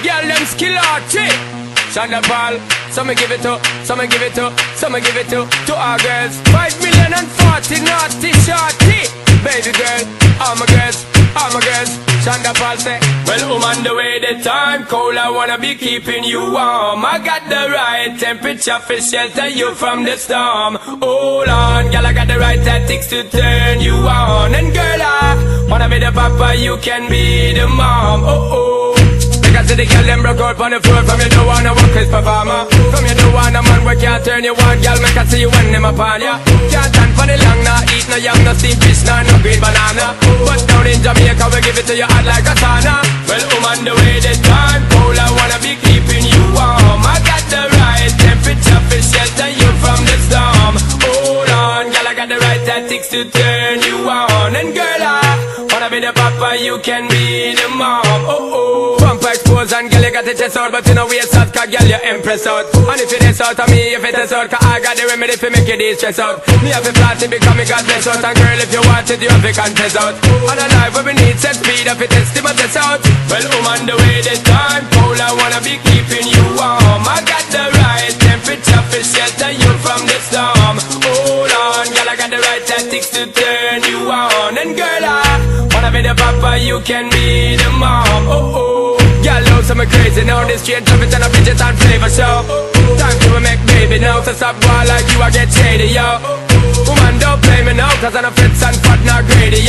girl them skill arty. Shonda Paul, some give it to, some give it to, some give it to our girls. 5,040,000 naughty shorty. Baby girl, all my girls, all my girls. Shonda Paul say, well, on the way the time cold, I wanna be keeping you warm. I got the right temperature for shelter you from the storm. Hold on, girl, I got the right tactics to turn you on. And girl, I wanna be the papa, you can be the mom. Oh oh. Because the girl them broke out on the floor. From you don't wanna work as performer. From you don't want a man where can't turn you on. Girl, make I see you when them upon ya. Can't stand for the long, nah. Eat no yam, no steamed fish, nah, no green banana. But down in Jamaica we give it to you hot like a sauna. Well, on the way the time cold, I wanna be keeping you warm. I got the right temperature for shelter you from the storm. Hold on, girl, I got the right tactics to turn you on. And girl, I wanna be the papa, you can be the mom. Oh oh. Expose and girl you got the chest out, but you know we out, cause girl you impress out. And if it is out of me, if it is out, cause I got the remedy for make you de-stress out. Me have a plan to become me God bless out. And girl if you want it, you have to confess out. And a life where we need set speed, if it is to my test out. Well, on the way the time cold, I wanna be keeping you warm. I got the right temperature for shelter you from the storm. Hold on, girl, I got the right tactics to turn you on. And girl, I wanna be the papa, you can be the mom. Oh oh. Girl, love some crazy now. This straight trumpet and a bitches and flavor show. Time to make baby now. So stop boy like you, I get shady, yo. Woman, don't play me now, cause I'm a fits and fat, not greedy, yo.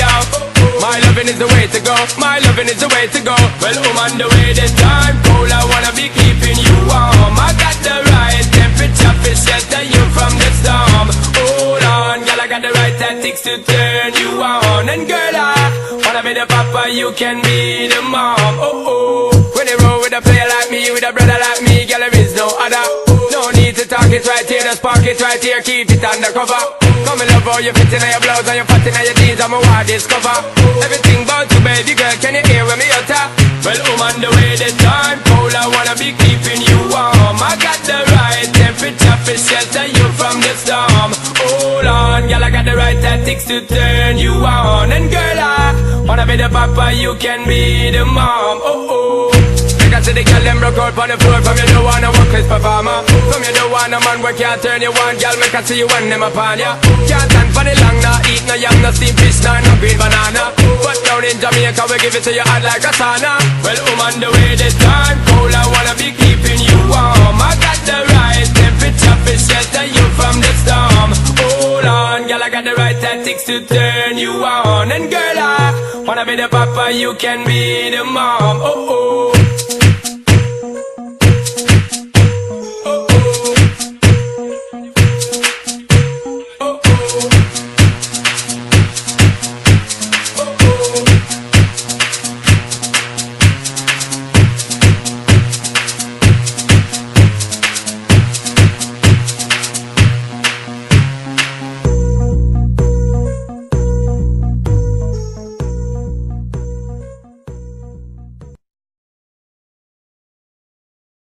My loving is the way to go. My loving is the way to go. Well, on the way the time cold, I wanna be keeping you warm. I got the right temperature for shelter you from the storm. Hold on, girl, I got the right tactics to turn you on. And girl, I wanna be the papa, you can be the mom. Oh oh. When you roll with a player like me, with a brother like me, girl, there is no other. No need to talk it right here, just park it right here, keep it undercover. Come and love how you fit in your blouse and you fat in your jeans, I'm a wild discover. Everything about you, baby girl, can you hear when me utter? Well, on the way the time cold, I wanna be keeping you warm. I got the right temperature for shelter you from the storm. Hold on, girl, I got the right tactics to turn you on. And girl, I wanna be the papa, you can be the mom. Oh oh. I see the girl them broke out on the floor. From you don't wanna work as performer. From you don't want a man where can't turn you on. Girl, make I see you when them upon ya. Can't stand for the long, nah. Eat no yam, no steamed fish, nah, no green banana. But down in Jamaica we give it to you hot like a sauna. Well, on the way the time cold, I wanna be keeping you warm. I got the right temperature for shelter you from the storm. Hold on, girl, I got the right tactics to turn you on. And girl, I wanna be the papa, you can be the mom. Oh oh.